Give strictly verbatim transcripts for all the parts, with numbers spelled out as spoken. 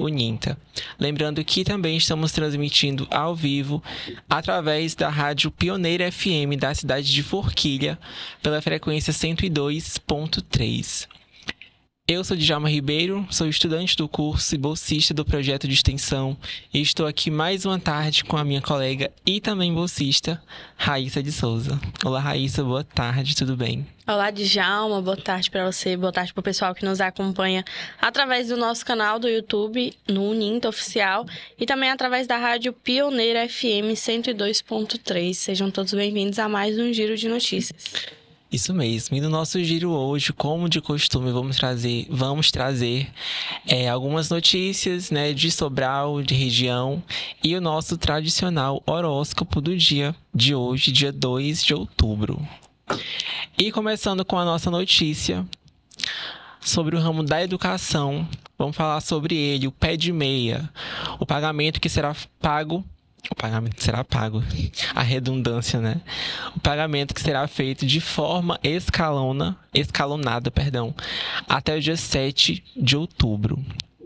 Uninta. Lembrando que também estamos transmitindo ao vivo através da Rádio Pioneira F M da cidade de Forquilha, pela frequência cento e dois ponto três. Eu sou Djalma Ribeiro, sou estudante do curso e bolsista do projeto de extensão e estou aqui mais uma tarde com a minha colega e também bolsista, Raíssa de Souza. Olá, Raíssa, boa tarde, tudo bem? Olá, Djalma, boa tarde para você, boa tarde para o pessoal que nos acompanha através do nosso canal do YouTube, no Uninta Oficial, e também através da Rádio Pioneira F M cento e dois ponto três. Sejam todos bem-vindos a mais um Giro de Notícias. Isso mesmo. E no nosso giro hoje, como de costume, vamos trazer, vamos trazer é, algumas notícias, né, de Sobral, de região, e o nosso tradicional horóscopo do dia de hoje, dia dois de outubro. E começando com a nossa notícia sobre o ramo da educação, vamos falar sobre ele, o pé de meia, o pagamento que será pago O pagamento será pago, a redundância, né? O pagamento que será feito de forma escalona, escalonada, perdão, até o dia sete de outubro.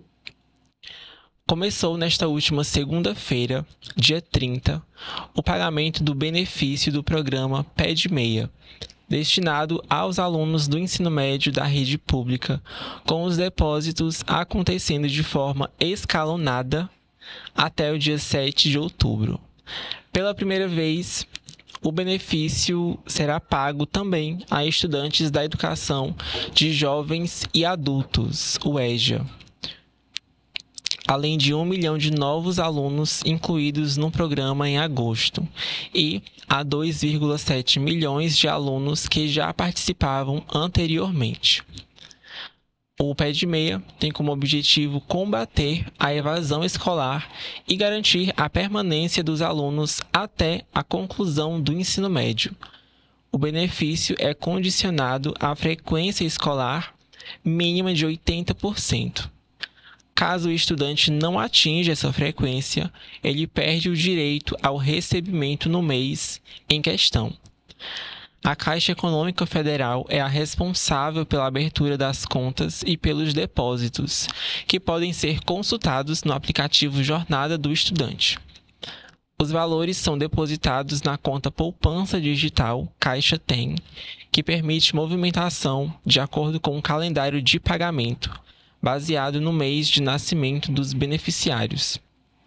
Começou nesta última segunda-feira, dia trinta, o pagamento do benefício do programa Pé de Meia, destinado aos alunos do ensino médio da rede pública, com os depósitos acontecendo de forma escalonada até o dia sete de outubro. Pela primeira vez, o benefício será pago também a estudantes da educação de jovens e adultos, o EJA, além de um milhão de novos alunos incluídos no programa em agosto, e a dois vírgula sete milhões de alunos que já participavam anteriormente. O Pé de Meia tem como objetivo combater a evasão escolar e garantir a permanência dos alunos até a conclusão do ensino médio. O benefício é condicionado à frequência escolar mínima de oitenta por cento. Caso o estudante não atinja essa frequência, ele perde o direito ao recebimento no mês em questão. A Caixa Econômica Federal é a responsável pela abertura das contas e pelos depósitos, que podem ser consultados no aplicativo Jornada do Estudante. Os valores são depositados na conta Poupança Digital Caixa Tem, que permite movimentação de acordo com o calendário de pagamento, baseado no mês de nascimento dos beneficiários.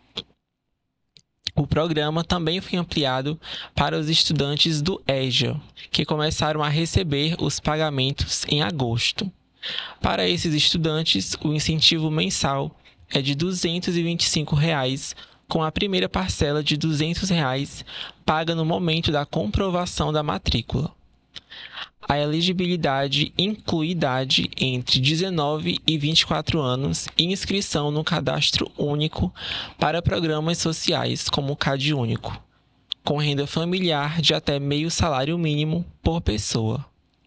O programa também foi ampliado para os estudantes do EJA, que começaram a receber os pagamentos em agosto. Para esses estudantes, o incentivo mensal é de duzentos e vinte e cinco reais, com a primeira parcela de duzentos reais paga no momento da comprovação da matrícula. A elegibilidade inclui idade entre dezenove e vinte e quatro anos e inscrição no Cadastro Único para programas sociais, como o CadÚnico, com renda familiar de até meio salário mínimo por pessoa.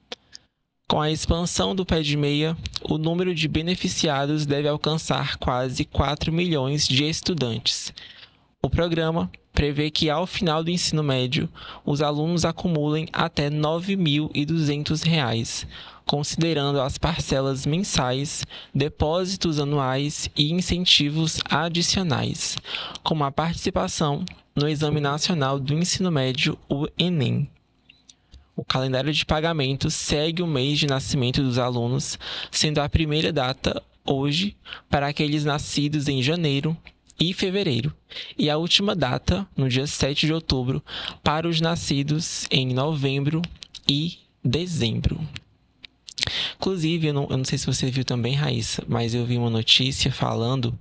Com a expansão do Pé de Meia, o número de beneficiados deve alcançar quase quatro milhões de estudantes. O programa prevê que, ao final do ensino médio, os alunos acumulem até nove mil e duzentos reais, considerando as parcelas mensais, depósitos anuais e incentivos adicionais, como a participação no Exame Nacional do Ensino Médio, o Enem. O calendário de pagamento segue o mês de nascimento dos alunos, sendo a primeira data hoje para aqueles nascidos em janeiro e fevereiro, e a última data, no dia sete de outubro, para os nascidos em novembro e dezembro. Inclusive, eu não, eu não sei se você viu também, Raíssa, mas eu vi uma notícia falando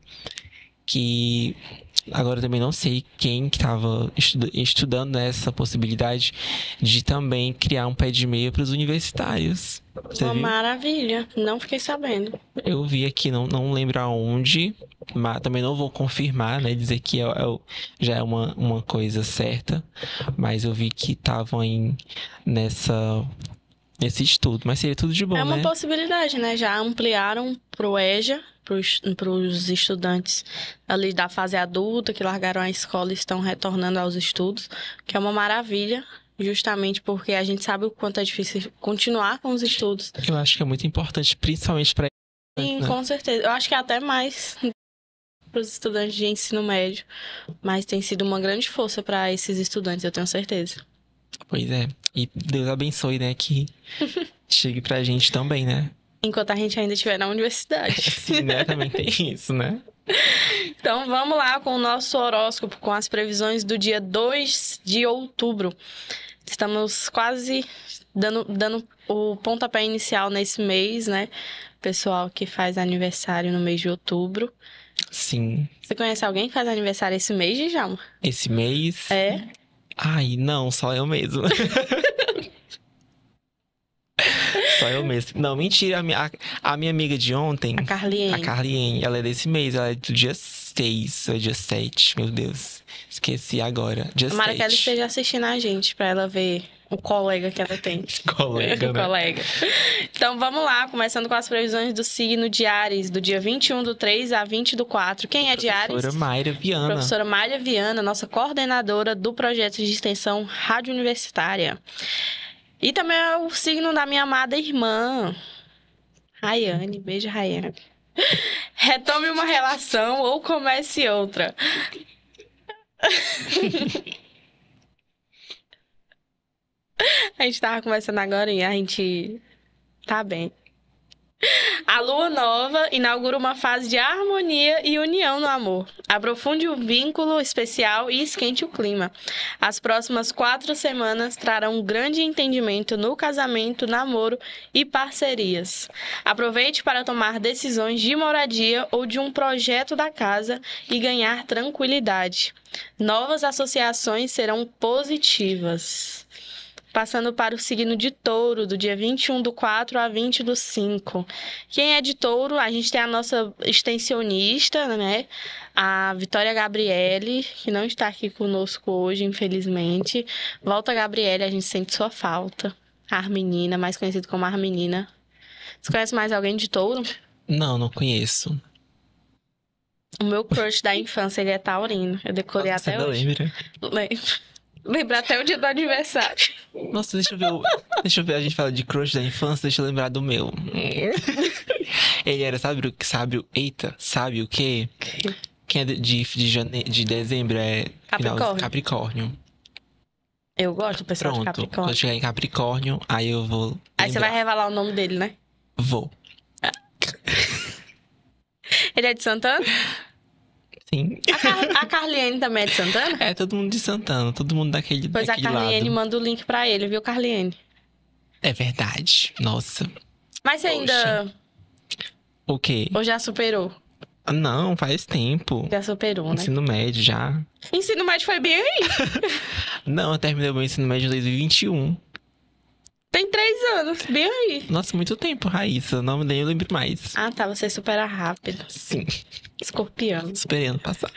que, agora eu também não sei quem que estava estuda, estudando essa possibilidade de também criar um pé de meia para os universitários. Você Uma viu? maravilha, não fiquei sabendo. Eu vi aqui, não, não lembro aonde, mas também não vou confirmar, né? Dizer que é, é, já é uma, uma coisa certa, mas eu vi que estavam em nessa, nesse estudo. Mas seria tudo de bom, É uma né? possibilidade, né? Já ampliaram pro EJA, para os estudantes ali da fase adulta que largaram a escola e estão retornando aos estudos, que é uma maravilha, justamente porque a gente sabe o quanto é difícil continuar com os estudos. Eu acho que é muito importante, principalmente para Sim, né? com certeza. Eu acho que é até mais para os estudantes de ensino médio, mas tem sido uma grande força para esses estudantes, eu tenho certeza. Pois é. E Deus abençoe, né? Que chegue pra gente também, né? Enquanto a gente ainda estiver na universidade. Sim, né? Também tem isso, né? Então vamos lá com o nosso horóscopo, com as previsões do dia dois de outubro. Estamos quase dando, dando o pontapé inicial nesse mês, né? Pessoal que faz aniversário no mês de outubro. Sim. Você conhece alguém que faz aniversário esse mês, Djalma? Esse mês... É? Ai, não, só eu mesmo. Só eu mesmo. Não, mentira. A minha, a, a minha amiga de ontem... A Carliene. A Carliene, ela é desse mês. Ela é do dia seis, ou dia sete. Meu Deus. Esqueci agora. Dia Tomara sete. que ela esteja assistindo a gente, pra ela ver o colega que ela tem. Colega, O né? colega. Então vamos lá, começando com as previsões do signo de Áries, do dia vinte e um do três a vinte do quatro. Quem é de Áries? Professora Mayra Viana. Professora Mayra Viana, nossa coordenadora do projeto de extensão Rádio Universitária. E também é o signo da minha amada irmã, Rayane. Beijo, Rayane. Retome uma relação ou comece outra. A gente tava conversando agora e a gente tá bem. A lua nova inaugura uma fase de harmonia e união no amor. Aprofunde o vínculo especial e esquente o clima. As próximas quatro semanas trarão um grande entendimento no casamento, namoro e parcerias. Aproveite para tomar decisões de moradia ou de um projeto da casa e ganhar tranquilidade. Novas associações serão positivas. Passando para o signo de Touro, do dia vinte e um do quatro a vinte do cinco. Quem é de Touro, a gente tem a nossa extensionista, né? A Vitória Gabriele, que não está aqui conosco hoje, infelizmente. Volta, Gabriele, a gente sente sua falta. A Armenina, mais conhecida como Armenina. Você conhece mais alguém de Touro? Não, não conheço. O meu crush da infância, ele é taurino. Eu decorei Nossa, até você ainda hoje. lembra? Lembro. Lembra até o dia do aniversário. Nossa, deixa eu ver. o- Deixa eu ver, a gente fala de crush da infância, deixa eu lembrar do meu. Ele era, sabe o que? Sabe o. Eita, sabe o quê? Quem é de, de, de, jane... de dezembro é. final- Capricórnio. Capricórnio. Eu gosto do pessoal de Pronto. Quando Capricórnio. eu chegar em Capricórnio, aí eu vou. Aí você lembrar. vai revelar o nome dele, né? Vou. Ele é de Santana? Sim. A, Car- a Carliene também é de Santana? É, todo mundo de Santana, todo mundo daquele, Pois a daquele Carliene lado. manda o link pra ele, viu, Carliene? É verdade. Nossa. Mas você ainda... O quê? Ou já superou? Ah, não, faz tempo. Já superou, né? Ensino médio já. Ensino médio foi bem aí. Não, eu terminei o meu ensino médio em dois mil e vinte e um. Tem três anos, bem aí. Nossa, muito tempo, Raíssa. Não, nem eu lembro mais. Ah, tá, você supera rápido. Sim, Escorpião. superei ano passado.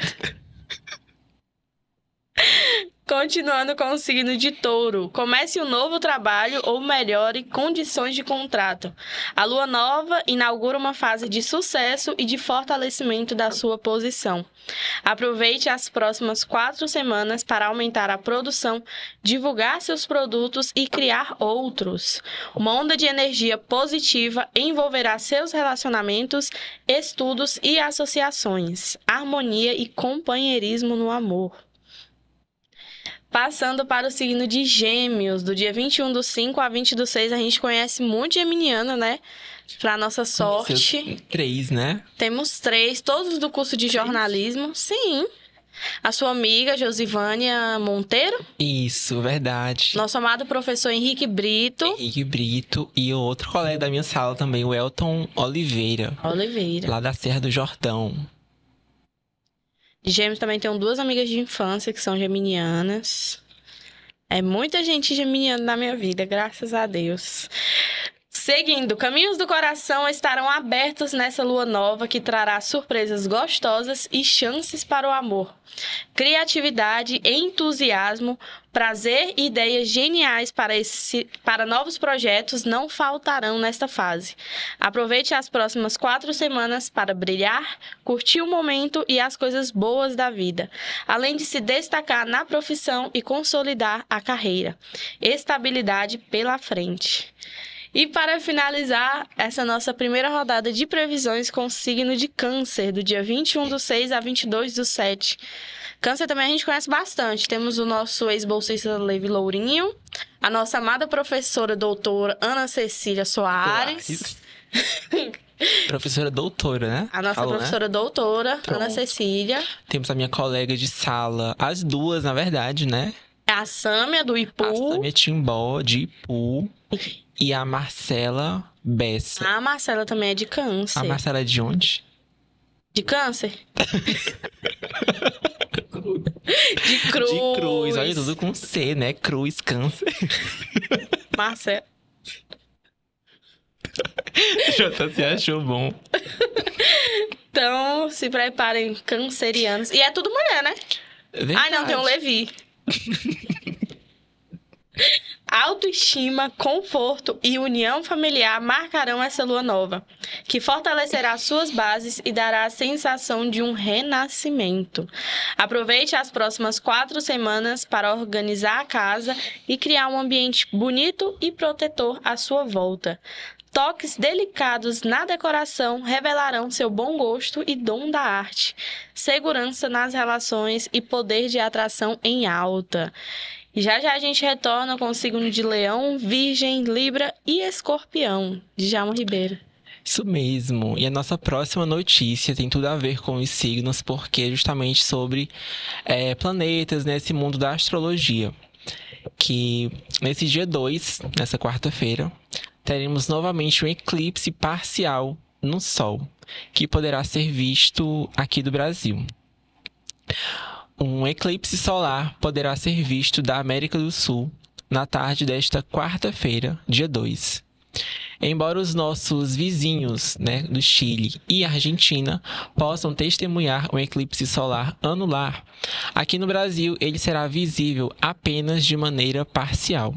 Continuando com o signo de Touro. Comece um novo trabalho ou melhore condições de contrato. A lua nova inaugura uma fase de sucesso e de fortalecimento da sua posição. Aproveite as próximas quatro semanas para aumentar a produção, divulgar seus produtos e criar outros. Uma onda de energia positiva envolverá seus relacionamentos, estudos e associações, harmonia e companheirismo no amor. Passando para o signo de Gêmeos, do dia vinte e um do cinco a vinte do seis, a gente conhece muito geminiano, né? Para nossa sorte. Seus três, né? Temos três, todos do curso de jornalismo. Sim. A sua amiga, Josivânia Monteiro. Isso, verdade. Nosso amado professor Henrique Brito. Henrique Brito e o outro colega da minha sala também, o Elton Oliveira, Oliveira. lá da Serra do Jordão. De Gêmeos também tenho duas amigas de infância que são geminianas. É muita gente geminiana na minha vida, graças a Deus. Seguindo, caminhos do coração estarão abertos nessa lua nova que trará surpresas gostosas e chances para o amor. Criatividade, entusiasmo, prazer e ideias geniais para, esse, para novos projetos não faltarão nesta fase. Aproveite as próximas quatro semanas para brilhar, curtir o momento e as coisas boas da vida, além de se destacar na profissão e consolidar a carreira. Estabilidade pela frente. E para finalizar essa nossa primeira rodada de previsões com o signo de Câncer, do dia vinte e um do seis a vinte e dois do sete. Câncer também a gente conhece bastante. Temos o nosso ex-bolsista Levi Lourinho, a nossa amada professora doutora Ana Cecília Soares. Professora doutora, né? A nossa Falou, professora né? doutora Pronto. Ana Cecília. Temos a minha colega de sala, as duas, na verdade, né? A Sâmia, do Ipu. A Sâmia Timbó, de Ipu. E a Marcela Bessa. A Marcela também é de Câncer. A Marcela é de onde? De Câncer? De Cruz. De Cruz. Olha, tudo com C, né? Cruz, Câncer. Marcela. Já se achou bom. Então, se preparem, cancerianos. E é tudo mulher, né? Verdade. Ai, não, tem um Levi. Autoestima, conforto e união familiar marcarão essa lua nova, que fortalecerá suas bases e dará a sensação de um renascimento. Aproveite as próximas quatro semanas para organizar a casa e criar um ambiente bonito e protetor à sua volta. Toques delicados na decoração revelarão seu bom gosto e dom da arte, segurança nas relações e poder de atração em alta. E já já a gente retorna com o signo de Leão, Virgem, Libra e Escorpião, de Djalma Ribeiro. Isso mesmo. E a nossa próxima notícia tem tudo a ver com os signos, porque é justamente sobre é, planetas, nesse mundo da astrologia. Que nesse dia dois, nessa quarta-feira, teremos novamente um eclipse parcial no Sol, que poderá ser visto aqui do Brasil. Um eclipse solar poderá ser visto da América do Sul na tarde desta quarta-feira, dia dois. Embora os nossos vizinhos, né, do Chile e Argentina possam testemunhar um eclipse solar anular, aqui no Brasil ele será visível apenas de maneira parcial.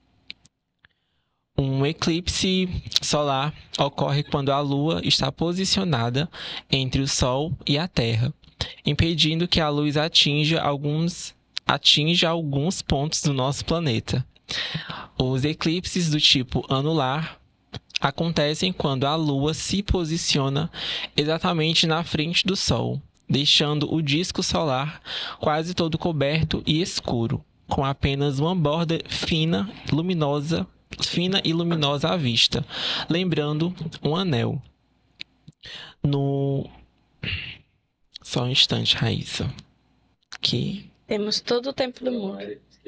Um eclipse solar ocorre quando a Lua está posicionada entre o Sol e a Terra, impedindo que a luz atinja alguns, atinja alguns pontos do nosso planeta. Os eclipses do tipo anular acontecem quando a Lua se posiciona exatamente na frente do Sol, deixando o disco solar quase todo coberto e escuro, com apenas uma borda fina, luminosa, fina e luminosa à vista, lembrando um anel. No Só um instante, Raíssa. Que... Temos todo o tempo do mundo.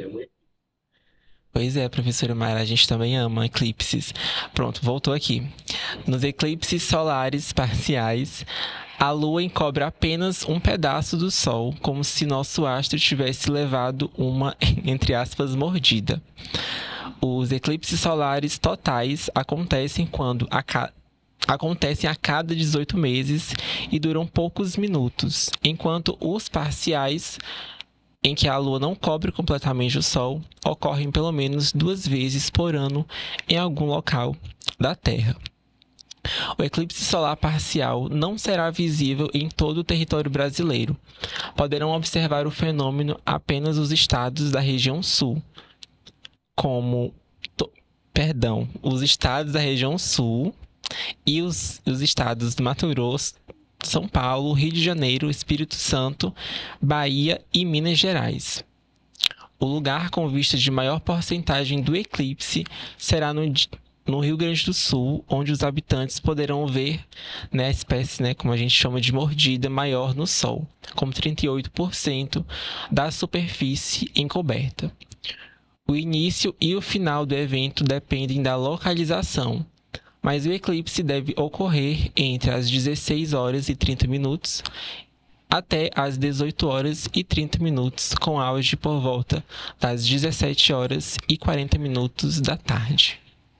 Pois é, professora Mayra, a gente também ama eclipses. Pronto, voltou aqui. Nos eclipses solares parciais, a Lua encobre apenas um pedaço do Sol, como se nosso astro tivesse levado uma, entre aspas, mordida. Os eclipses solares totais acontecem quando a ca... acontecem a cada dezoito meses e duram poucos minutos, enquanto os parciais, em que a Lua não cobre completamente o Sol, ocorrem pelo menos duas vezes por ano em algum local da Terra. O eclipse solar parcial não será visível em todo o território brasileiro. Poderão observar o fenômeno apenas os estados da região sul, como, to, perdão, os estados da região sul e os, os estados do Mato Grosso, São Paulo, Rio de Janeiro, Espírito Santo, Bahia e Minas Gerais. O lugar com vista de maior porcentagem do eclipse será no, no Rio Grande do Sul, onde os habitantes poderão ver, né, a espécie, né, como a gente chama de mordida, maior no Sol, com trinta e oito por cento da superfície encoberta. O início e o final do evento dependem da localização, mas o eclipse deve ocorrer entre as dezesseis horas e trinta minutos até as dezoito horas e trinta minutos, com auge por volta das dezessete horas e quarenta minutos da tarde.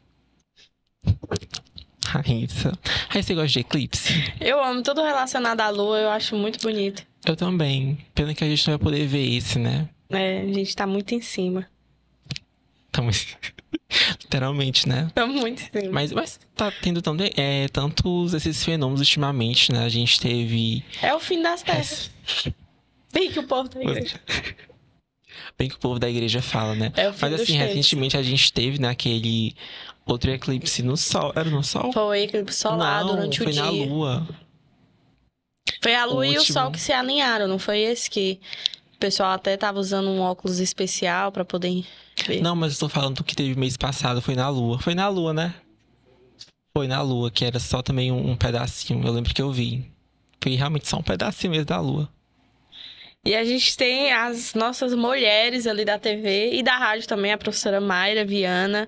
Raíssa, Raíssa, você gosta de eclipse? Eu amo tudo relacionado à Lua, eu acho muito bonito. Eu também. Pena que a gente não vai poder ver esse, né? É, a gente tá muito em cima. Estamos... Literalmente, né? Estamos muito em cima. Mas, mas tá tendo tanto, é, tantos esses fenômenos ultimamente, né? A gente teve... É o fim das terras. Bem que o povo da igreja. Bem que o povo da igreja fala, né? É o fim Mas dos assim, tempos. recentemente a gente teve, né, aquele... Outro eclipse no sol. Era no sol? Foi eclipse solar Não, durante o foi dia. na lua. Foi a lua O e o último. sol que se alinharam, não foi esse que o pessoal até tava usando um óculos especial pra poder ver? Não, mas eu tô falando do que teve mês passado. Foi na lua. Foi na lua, né? Foi na lua, que era só também um, um pedacinho. Eu lembro que eu vi. Foi realmente só um pedacinho mesmo da lua. E a gente tem as nossas mulheres ali da T V e da rádio também, a professora Mayra Viana.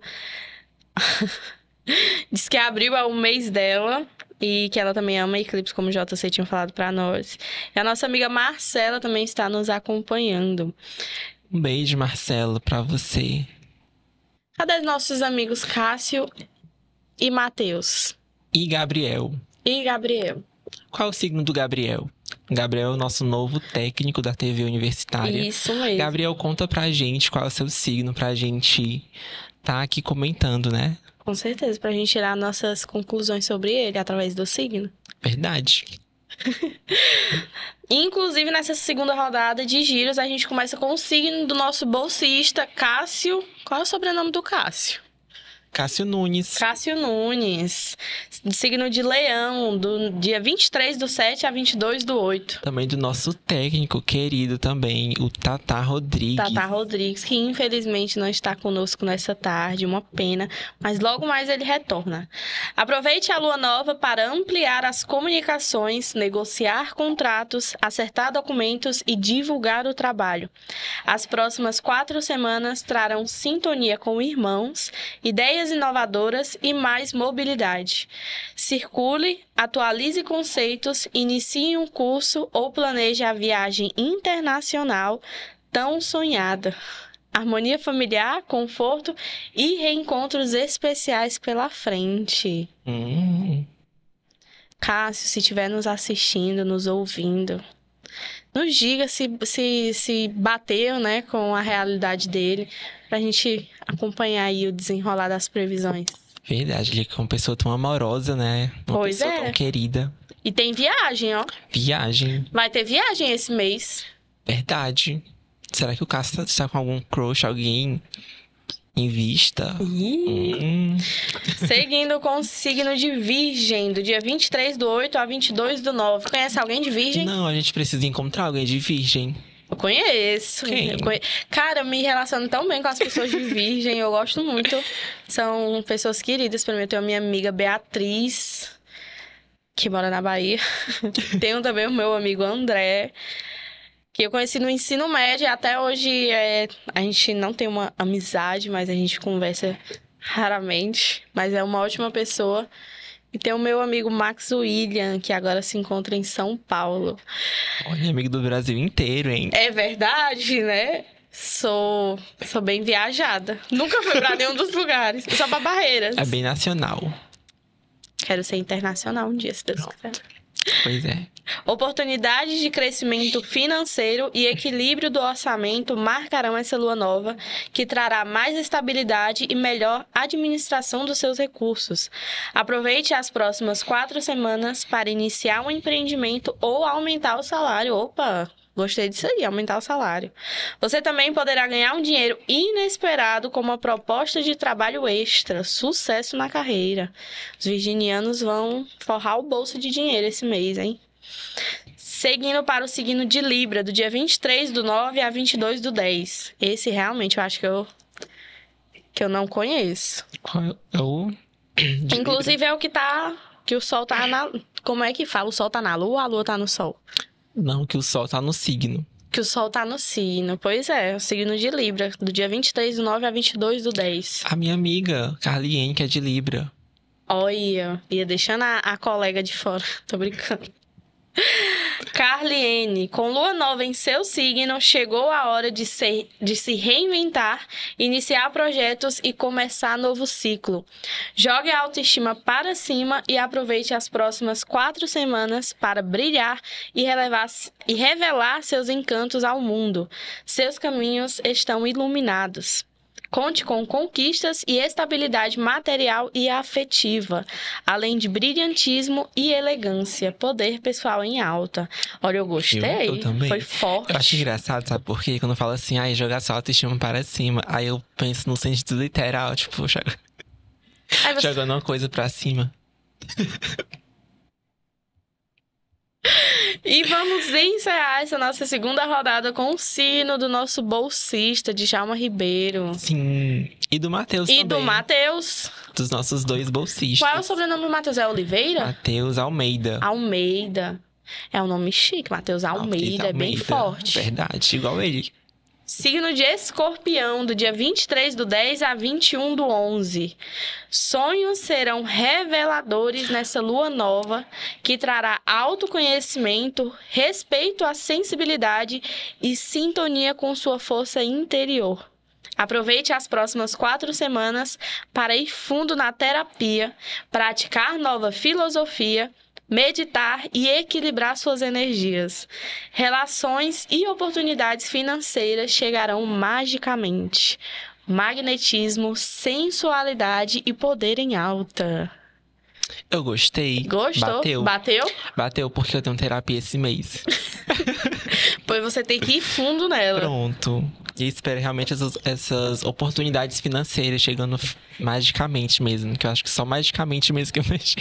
Diz que abril é o mês dela e que ela também ama eclipse, como o J C tinha falado pra nós. E a nossa amiga Marcela também está nos acompanhando. Um beijo, Marcelo, pra você. Cadê os nossos amigos Cássio e Matheus? E Gabriel. E Gabriel? Qual é o signo do Gabriel? Gabriel é o nosso novo técnico da T V universitária. Isso mesmo. Gabriel, conta pra gente qual é o seu signo, pra gente tá aqui comentando, né? Com certeza, pra gente tirar nossas conclusões sobre ele através do signo. Verdade. Inclusive, nessa segunda rodada de giros, a gente começa com o signo do nosso bolsista, Cássio. Qual é o sobrenome do Cássio? Cássio Nunes. Cássio Nunes, signo de Leão, do dia vinte e três do sete a vinte e dois do oito. Também do nosso técnico querido também, o Tata Rodrigues. Tata Rodrigues, que infelizmente não está conosco nessa tarde, uma pena, mas logo mais ele retorna. Aproveite a lua nova para ampliar as comunicações, negociar contratos, acertar documentos e divulgar o trabalho. As próximas quatro semanas trarão sintonia com irmãos, ideias inovadoras e mais mobilidade. Circule, atualize conceitos, inicie um curso ou planeje a viagem internacional tão sonhada. Harmonia familiar, conforto e reencontros especiais pela frente. Hum. Cássio, se estiver nos assistindo, nos ouvindo, nos diga se, se, se bateu, né, com a realidade dele, pra gente acompanhar aí o desenrolar das previsões. Verdade, ele é uma pessoa tão amorosa, né? Uma Pois pessoa é. tão querida. E tem viagem, ó. Viagem. Vai ter viagem esse mês. Verdade. Será que o Cássio está com algum crush, alguém em vista? Hum. Seguindo com o signo de Virgem, do dia vinte e três do oito a vinte e dois do nove. Conhece alguém de Virgem? Não, a gente precisa encontrar alguém de virgem. Eu conheço. Quem? Eu conhe... Cara, eu me relaciono tão bem com as pessoas de Virgem, eu gosto muito. São pessoas queridas pra mim. Eu tenho a minha amiga Beatriz, que mora na Bahia. Tenho também o meu amigo André, que eu conheci no ensino médio. E até hoje é... a gente não tem uma amizade, mas a gente conversa raramente. Mas é uma ótima pessoa. E tem o meu amigo Max William, que agora se encontra em São Paulo. Olha, amigo do Brasil inteiro, hein? É verdade, né? Sou, sou bem viajada. Nunca fui pra nenhum dos lugares. Só pra Barreiras. É bem nacional. Quero ser internacional um dia, se Deus quiser. Pois é. Oportunidades de crescimento financeiro e equilíbrio do orçamento marcarão essa lua nova, que trará mais estabilidade e melhor administração dos seus recursos. Aproveite as próximas quatro semanas para iniciar um empreendimento ou aumentar o salário. Opa! Gostei disso aí, aumentar o salário. Você também poderá ganhar um dinheiro inesperado com uma proposta de trabalho extra. Sucesso na carreira. Os virginianos vão forrar o bolso de dinheiro esse mês, hein? Seguindo para o signo de Libra, do dia vinte e três do nove a vinte e dois do dez. Esse realmente eu acho que eu, que eu não conheço. Qual é o... de Inclusive é o que tá... Que o sol tá na... Como é que fala? O sol tá na lua ou a lua tá no sol? Libra? Não, que o sol tá no signo. Que o sol tá no signo. Pois é, o signo de Libra, do dia vinte e três do nove a vinte e dois do dez. A minha amiga, Carliene, que é de Libra. Olha, ia deixando a, a colega de fora. Tô brincando. Carliene, com lua nova em seu signo, chegou a hora de, ser, de se reinventar, iniciar projetos e começar novo ciclo. Jogue a autoestima para cima e aproveite as próximas quatro semanas para brilhar e, relevar, e revelar seus encantos ao mundo. Seus caminhos estão iluminados. Conte com conquistas e estabilidade material e afetiva, além de brilhantismo e elegância, poder pessoal em alta. Olha, eu gostei. Eu, eu também. Foi forte. Eu acho engraçado, sabe por quê? Quando fala assim, ai, jogar sua autoestima para cima, aí eu penso no sentido literal, tipo, joga... Aí você... Jogando uma coisa pra cima. E vamos encerrar essa nossa segunda rodada com o sino do nosso bolsista, Djalma Ribeiro. Sim. E do Matheus E também. do Matheus. Dos nossos dois bolsistas. Qual é o sobrenome do Matheus? É Oliveira? Matheus Almeida. Almeida. É um nome chique, Matheus Almeida. Matheus É bem Almeida. forte. Verdade, igual ele. Signo de Escorpião, do dia vinte e três do dez a vinte e um do onze. Sonhos serão reveladores nessa lua nova, que trará autoconhecimento, respeito à sensibilidade e sintonia com sua força interior. Aproveite as próximas quatro semanas para ir fundo na terapia, praticar nova filosofia, meditar e equilibrar suas energias. Relações e oportunidades financeiras chegarão magicamente. Magnetismo, sensualidade e poder em alta. Eu gostei. Gostou? Bateu. Bateu? Bateu porque eu tenho terapia esse mês. Pois você tem que ir fundo nela. Pronto. E espero realmente essas, essas oportunidades financeiras chegando magicamente mesmo. Que eu acho que só magicamente mesmo que eu mexi.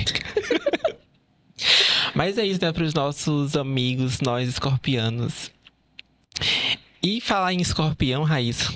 Mas é isso, né, para os nossos amigos, nós escorpianos. E falar em escorpião, Raíssa.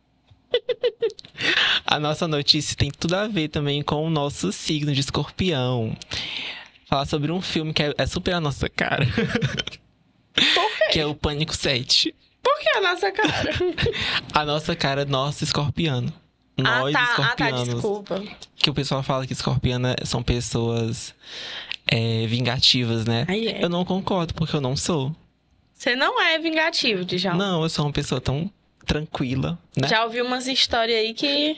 A nossa notícia tem tudo a ver também com o nosso signo de escorpião. Falar sobre um filme que é, é super a nossa cara. Por quê? Que é o Pânico sete. Por que a nossa cara? A nossa cara, nosso escorpiano. Nós, ah, tá. escorpianos. Ah, tá, desculpa. Que o pessoal fala que escorpiana são pessoas é, vingativas, né? Aí é. Eu não concordo, porque eu não sou. Você não é vingativo, Djalma. Não, eu sou uma pessoa tão tranquila, né? Já ouvi umas histórias aí que...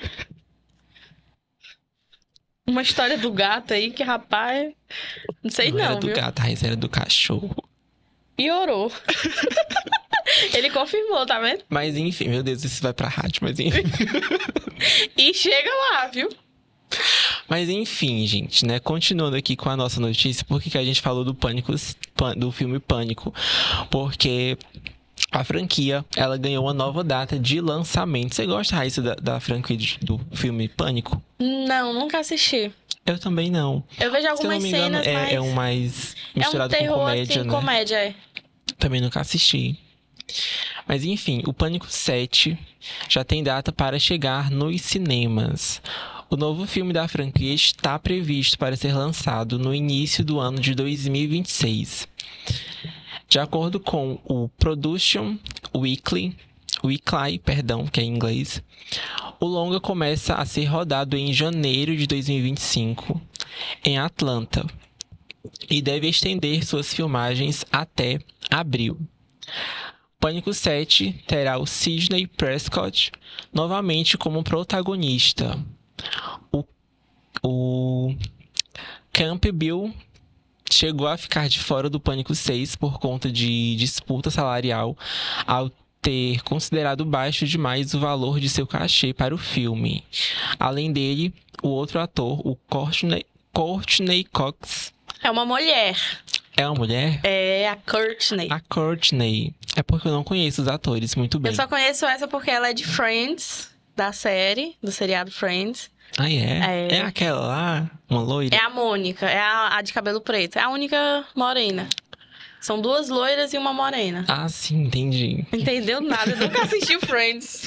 Uma história do gato aí que, rapaz... Não sei não, não era do viu? gato, a raiz era do cachorro. Piorou. Ele confirmou, tá vendo? Mas enfim, meu Deus, isso vai pra rádio, mas enfim. E chega lá, viu? Mas enfim, gente, né? Continuando aqui com a nossa notícia, por que que a gente falou do Pânico, do filme Pânico? Porque a franquia, ela ganhou uma nova data de lançamento. Você gosta, Raíssa, da, da franquia de- do filme Pânico? Não, nunca assisti. Eu também não. Eu vejo Se eu algumas não me engano, cenas, é, mas... é um mais é um misturado terror, com comédia, assim, né? comédia, é. Também nunca assisti. Mas enfim, o Pânico sete já tem data para chegar nos cinemas. O novo filme da franquia está previsto para ser lançado no início do ano de dois mil e vinte e seis. De acordo com o Production Weekly, Weekly, perdão, que é em inglês, o longa começa a ser rodado em janeiro de dois mil e vinte e cinco, em Atlanta, e deve estender suas filmagens até abril. Pânico sete terá o Sidney Prescott novamente como protagonista. O, o Campbell chegou a ficar de fora do Pânico seis por conta de disputa salarial ao ter considerado baixo demais o valor de seu cachê para o filme. Além dele, o outro ator, o Courtney, Courtney Cox, É uma mulher. é uma mulher? É a Courtney. A Courtney. É porque eu não conheço os atores muito bem. Eu só conheço essa porque ela é de Friends, da série, do seriado Friends. Ah, é? É. É aquela lá, uma loira? É a Mônica, é a, a de cabelo preto. É a única morena. São duas loiras e uma morena. Ah, sim, entendi. Entendeu nada, eu nunca assisti Friends.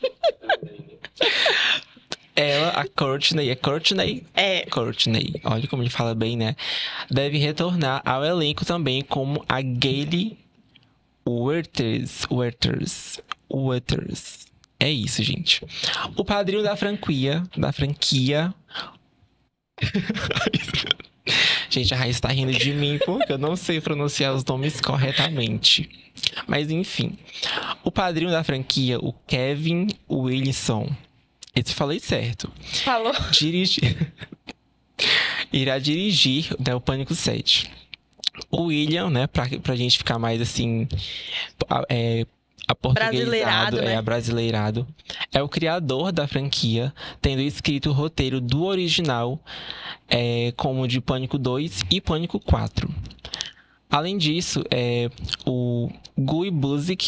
Ela, a Courtney, é Courtney? É. Courtney, olha como ele fala bem, né? Deve retornar ao elenco também como a Gayle Weathers. Weathers. Weathers. É isso, gente. O padrinho da franquia, da franquia... Gente, a Raíssa tá rindo de mim porque eu não sei pronunciar os nomes corretamente. Mas enfim. O padrinho da franquia, o Kevin Wilson. Esse eu falei certo. Falou. Dirigi... Irá dirigir, né, o Pânico sete. O William, né, pra, pra gente ficar mais assim... É, aportuguesado, Brasileirado, né? é abrasileirado. É o criador da franquia, tendo escrito o roteiro do original, é, como de Pânico dois e Pânico quatro. Além disso, é, o Guy Busick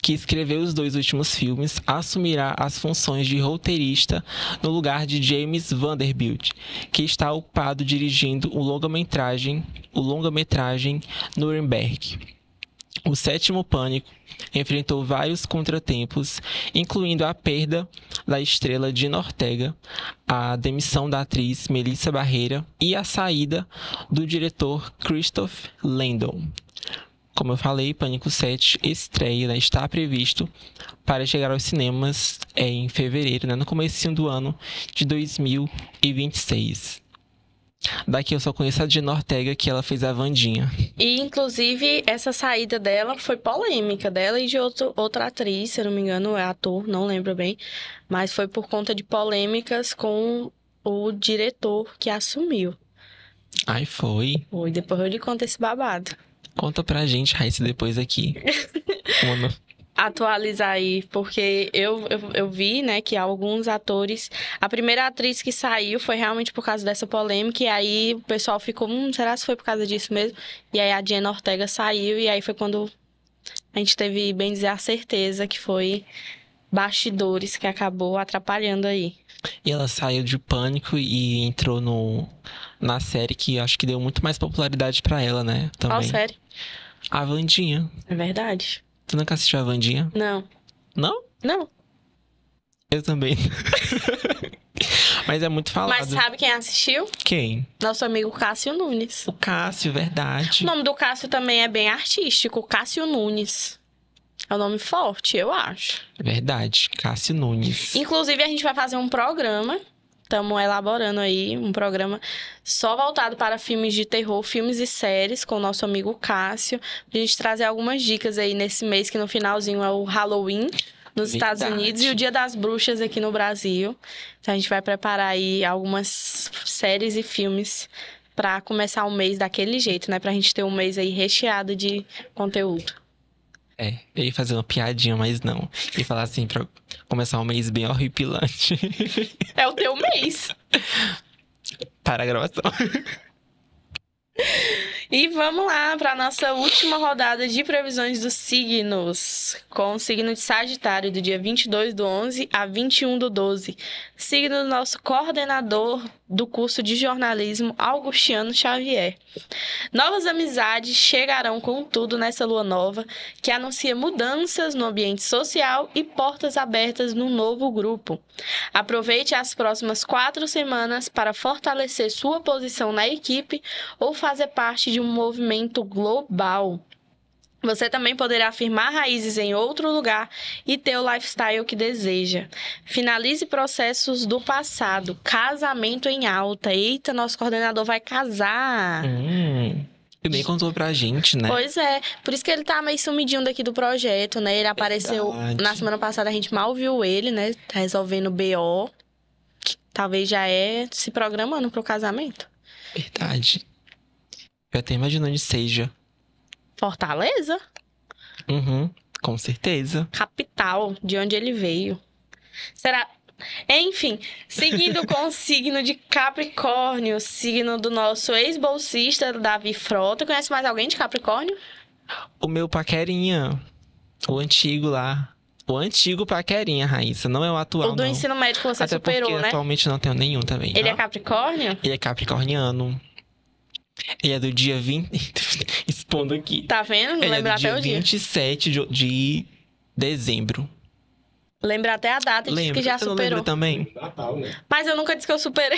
que escreveu os dois últimos filmes, assumirá as funções de roteirista no lugar de James Vanderbilt, que está ocupado dirigindo o longa-metragem, o longa-metragem Nuremberg. O sétimo Pânico enfrentou vários contratempos, incluindo a perda da estrela Dina Ortega, a demissão da atriz Melissa Barrera e a saída do diretor Christoph Landon. Como eu falei, Pânico sete estreia, né, está previsto para chegar aos cinemas é, em fevereiro, né, no comecinho do ano de dois mil e vinte e seis. Daqui eu só conheço a Dina Ortega, que ela fez a Wandinha. E, inclusive, essa saída dela foi polêmica, dela e de outro, outra atriz, se eu não me engano, é ator, não lembro bem. Mas foi por conta de polêmicas com o diretor que assumiu. Ai, foi? Foi, depois eu lhe conto esse babado. Conta pra gente, Raíssa, depois aqui. Uma... Atualizar aí, porque eu, eu, eu vi, né, que alguns atores... A primeira atriz que saiu foi realmente por causa dessa polêmica, e aí o pessoal ficou, hum, será que foi por causa disso mesmo? E aí a Dina Ortega saiu, e aí foi quando a gente teve, bem dizer, a certeza que foi bastidores que acabou atrapalhando aí. E ela saiu de Pânico e entrou no, na série que acho que deu muito mais popularidade pra ela, né? Também. Qual série? A Wandinha. É verdade. Tu nunca assistiu a Wandinha? Não. Não? Não. Eu também. Mas é muito falado. Mas sabe quem assistiu? Quem? Nosso amigo Cássio Nunes. O Cássio, verdade. O nome do Cássio também é bem artístico, Cássio Nunes. É um nome forte, eu acho. Verdade, Cássio Nunes. Inclusive, a gente vai fazer um programa. Estamos elaborando aí um programa só voltado para filmes de terror, filmes e séries, com o nosso amigo Cássio. Pra gente trazer algumas dicas aí nesse mês, que no finalzinho é o Halloween nos Verdade. Estados Unidos e o Dia das Bruxas aqui no Brasil. Então, a gente vai preparar aí algumas séries e filmes para começar o mês daquele jeito, né? Pra gente ter um mês aí recheado de conteúdo. É, eu ia fazer uma piadinha, mas não. E falar assim, pra começar um mês bem horripilante. É o teu mês. Para a gravação. E vamos lá para a nossa última rodada de previsões dos signos. Com o signo de Sagitário, do dia vinte e dois do onze a vinte e um do doze. Signo do nosso coordenador do curso de jornalismo, Augustiano Xavier. Novas amizades chegarão com tudo nessa lua nova, que anuncia mudanças no ambiente social e portas abertas no novo grupo. Aproveite as próximas quatro semanas para fortalecer sua posição na equipe ou fazer parte de um movimento global. Você também poderá afirmar raízes em outro lugar e ter o lifestyle que deseja. Finalize processos do passado. Casamento em alta. Eita, nosso coordenador vai casar. Hum, e nem contou pra gente, né? Pois é. Por isso que ele tá meio sumidinho daqui do projeto, né? Ele apareceu Verdade. na semana passada, a gente mal viu ele, né? Tá resolvendo B O. Talvez já é se programando pro casamento. Verdade. Eu até imagino onde seja. Fortaleza? Uhum, com certeza. Capital, de onde ele veio. Será? Enfim, seguindo com o signo de Capricórnio, signo do nosso ex-bolsista, Davi Frota. Conhece mais alguém de Capricórnio? O meu paquerinha. O antigo lá. O antigo paquerinha, Raíssa. Não é o atual, O do não. ensino médio que você Até superou, porque né? atualmente não tenho nenhum também. Ele Ó. é Capricórnio? Ele é capricorniano. Ele é do dia vinte... Expondo aqui. Tá vendo? Não Ele é lembra do até dia o dia. vinte e sete de, de dezembro. Lembra até a data e disse Lembra? que já Você não superou. lembra também? Natal, né? Mas eu nunca disse que eu superei.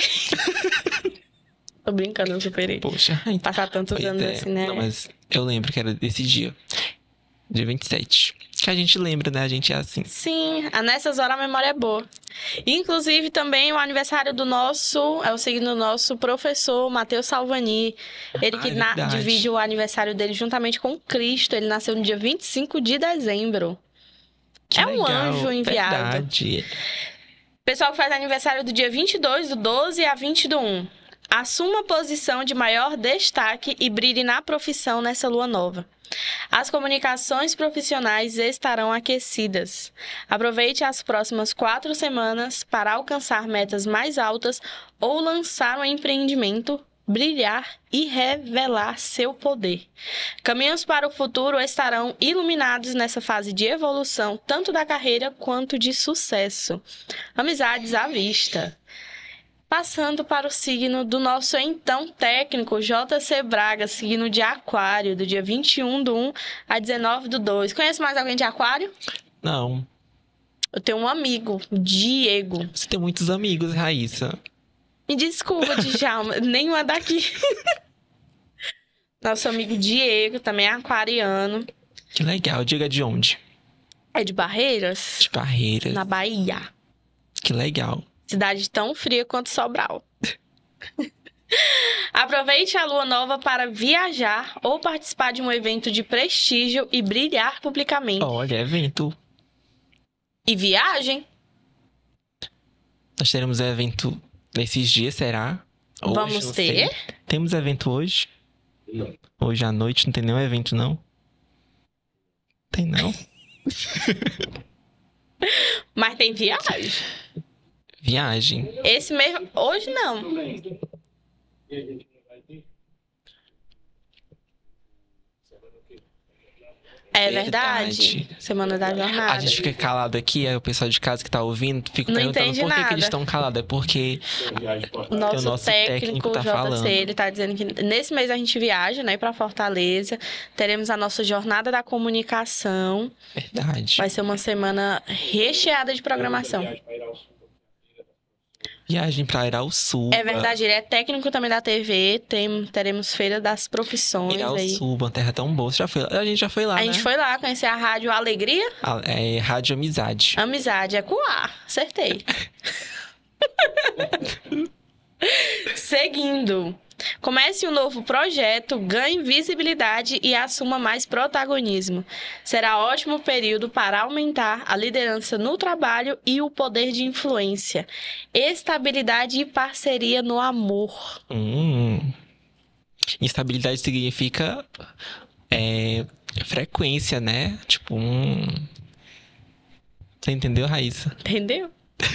Tô brincando, eu superei. Poxa. ai, Passar tantos pois anos é. assim, né? Não, mas eu lembro que era desse dia. Dia vinte e sete. Que a gente lembra, né? A gente é assim. Sim, a- nessas horas a memória é boa. Inclusive, também o aniversário do nosso, é o signo do nosso professor, Matheus Salvani. Ele que Ah, é na- verdade. divide o aniversário dele juntamente com Cristo. Ele nasceu no dia vinte e cinco de dezembro. Que É um legal, anjo enviado. Verdade. Pessoal que faz aniversário do dia vinte e dois do doze a vinte do um. Assuma a posição de maior destaque e brilhe na profissão nessa lua nova. As comunicações profissionais estarão aquecidas. Aproveite as próximas quatro semanas para alcançar metas mais altas ou lançar um empreendimento brilhar e revelar seu poder. Caminhos para o futuro estarão iluminados nessa fase de evolução, tanto da carreira quanto de sucesso. Amizades à vista. Passando para o signo do nosso então técnico, J C Braga, signo de Aquário, do dia vinte e um do um a dezenove do dois. Conhece mais alguém de Aquário? Não. Eu tenho um amigo, Diego. Você tem muitos amigos, Raíssa. Me desculpa, Djalma, nenhuma daqui. Nosso amigo Diego, também é aquariano. Que legal. Diga de onde? É de Barreiras? De Barreiras. Na Bahia. Que legal. Cidade tão fria quanto Sobral. Aproveite a lua nova para viajar ou participar de um evento de prestígio e brilhar publicamente. Olha, evento. E viagem? Nós teremos evento nesses dias, será? Hoje, Vamos não ter? sei. Temos evento hoje? Não. Hoje à noite não tem nenhum evento, não? Tem, não? Mas tem viagem. Viagem. Esse mesmo... Hoje não. É verdade. Verdade. Semana da jornada. A gente fica calado aqui, aí o pessoal de casa que tá ouvindo fica Não perguntando entende por que, que nada. eles estão calados. É porque O nosso, o nosso técnico, técnico tá J C, falando. ele tá dizendo que nesse mês a gente viaja, né, para Fortaleza. Teremos a nossa jornada da comunicação. Verdade. Vai ser uma semana recheada de programação. Viagem pra Irauçu. É verdade, ele é técnico também da T V. Tem, teremos Feira das Profissões aí. Irauçu, uma terra tão boa. Você já foi lá? A gente já foi lá, A né? gente foi lá conhecer a Rádio Alegria. A- É Rádio Amizade. Amizade é com A. Acertei. Seguindo. Comece um novo projeto, ganhe visibilidade e assuma mais protagonismo. Será ótimo período para aumentar a liderança no trabalho e o poder de influência. Estabilidade e parceria no amor. Hum. Instabilidade significa é, frequência, né? Tipo, um... Você entendeu, Raíssa? Entendeu?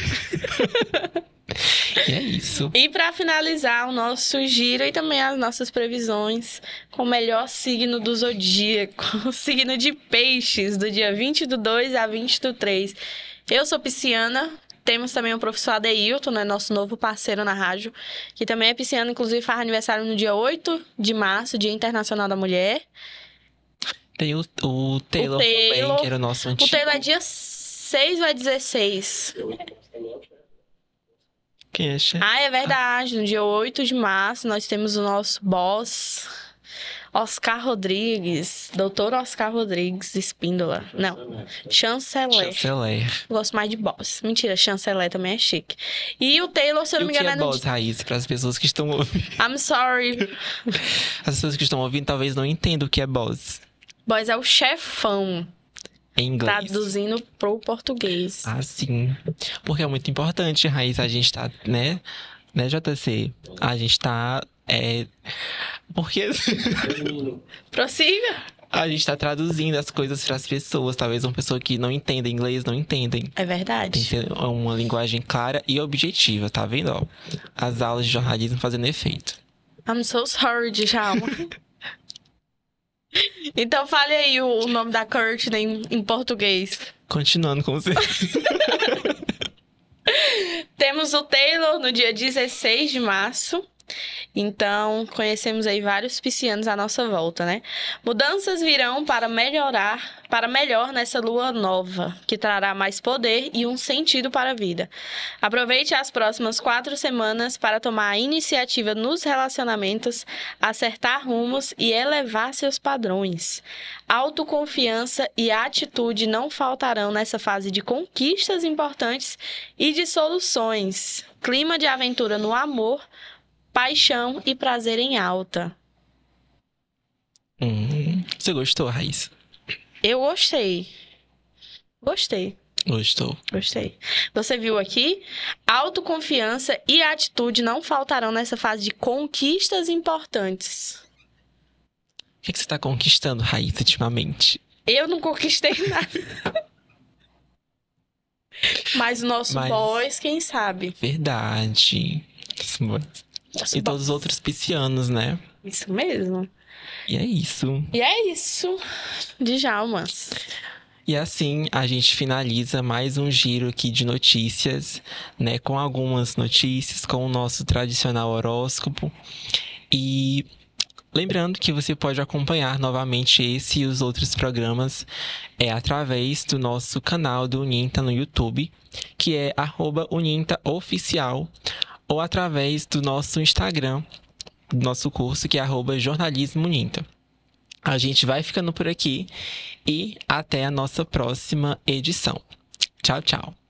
E é isso. E para finalizar o nosso giro e também as nossas previsões com o melhor signo do zodíaco, o signo de Peixes, do dia vinte do dois a vinte do três. Eu sou pisciana, temos também o professor Adeilton, né, nosso novo parceiro na rádio, que também é pisciano, inclusive faz aniversário no dia oito de março, Dia Internacional da Mulher. Tem o, o Taylor, O Taylor- também, que era o nosso antigo. O Taylor é dia seis ou é dezesseis? Quem é chefe? Ah, é verdade. No dia oito de março, nós temos o nosso boss, Oscar Rodrigues. Doutor Oscar Rodrigues Espíndola. Não, chanceler. Chanceler. Gosto mais de boss. Mentira, chanceler também é chique. E o Taylor, se eu E não o me que engano, é é no boss, dia... Raíssa, para as pessoas que estão ouvindo? I'm sorry. As pessoas que estão ouvindo talvez não entendam o que é boss Boss é o chefão, em inglês. traduzindo pro português. Ah, sim. Porque é muito importante, Raíssa, a gente tá, né? Né, J C? A gente tá, é... Porque Prossiga. a gente tá traduzindo as coisas para as pessoas. Talvez uma pessoa que não entenda inglês não entendem. É Tem que verdade. ser uma linguagem clara e objetiva, tá vendo? Ó, as aulas de jornalismo fazendo efeito. I'm so sorry, Djalma. Então fale aí o, o nome da Courtney em, em português. Continuando com você. Temos o Taylor no dia dezesseis de março. Então, conhecemos aí vários piscianos à nossa volta, né? Mudanças virão para melhorar, para melhor nessa lua nova, que trará mais poder e um sentido para a vida. Aproveite as próximas quatro semanas para tomar a iniciativa nos relacionamentos, acertar rumos e elevar seus padrões. Autoconfiança e atitude não faltarão nessa fase de conquistas importantes e de soluções. Clima de aventura no amor, paixão e prazer em alta. Hum, você gostou, Raíssa? Eu gostei. Gostei. Gostou. Gostei. Você viu aqui? Autoconfiança e atitude não faltarão nessa fase de conquistas importantes. O que, que você tá conquistando, Raíssa, ultimamente? Eu não conquistei nada. Mas o nosso Mas- boys, quem sabe? Verdade. E todos os outros piscianos, né? Isso mesmo. E é isso. E é isso. Djalmas. E assim a gente finaliza mais um giro aqui de notícias, né? Com algumas notícias, com o nosso tradicional horóscopo. E lembrando que você pode acompanhar novamente esse e os outros programas é, através do nosso canal do Uninta no YouTube, que é arroba unintaoficial, ou através do nosso Instagram, do nosso curso, que é arroba jornalismo uninta. A gente vai ficando por aqui e até a nossa próxima edição. Tchau, tchau!